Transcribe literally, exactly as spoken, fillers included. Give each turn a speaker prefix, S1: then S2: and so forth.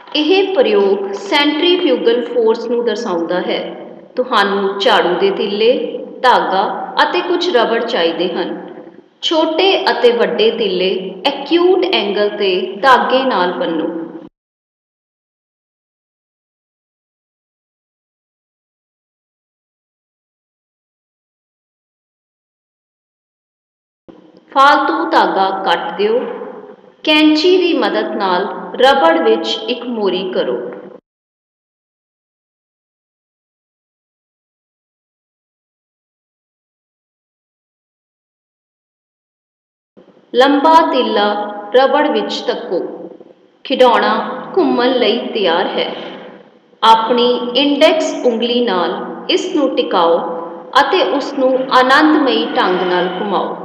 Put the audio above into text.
S1: ਇਹ ਪ੍ਰਯੋਗ ਸੈਂਟਰੀਫਿਊਗਲ ਫੋਰਸ ਨੂੰ ਦਰਸਾਉਂਦਾ ਹੈ। ਤੁਹਾਨੂੰ ਝਾੜੂ ਦੇ ਤਿੱਲੇ, ਧਾਗਾ ਅਤੇ ਕੁਝ ਰਬੜ ਚਾਹੀਦੇ ਹਨ। ਛੋਟੇ ਅਤੇ ਵੱਡੇ ਤਿੱਲੇ ਐਕਿਊਟ ਐਂਗਲ ਤੇ ਧਾਗੇ ਨਾਲ ਬੰਨੋ। ਫਾਲਤੂ ਧਾਗਾ ਕੱਟ ਦਿਓ। ਕੈਂਚੀ ਦੀ ਮਦਦ ਨਾਲ ਰਬੜ ਵਿੱਚ ਇੱਕ ਮੋਰੀ ਕਰੋ। ਲੰਬਾ ਤੀਲਾ ਰਬੜ ਵਿੱਚ ਧੱਕੋ। ਖਿਡੌਣਾ ਘੁੰਮਣ ਲਈ ਤਿਆਰ ਹੈ। ਆਪਣੀ ਇੰਡੈਕਸ ਉਂਗਲੀ ਨਾਲ ਇਸ ਨੂੰ ਟਿਕਾਓ ਅਤੇ ਉਸ ਨੂੰ ਆਨੰਦਮਈ ਢੰਗ ਨਾਲ ਘੁਮਾਓ।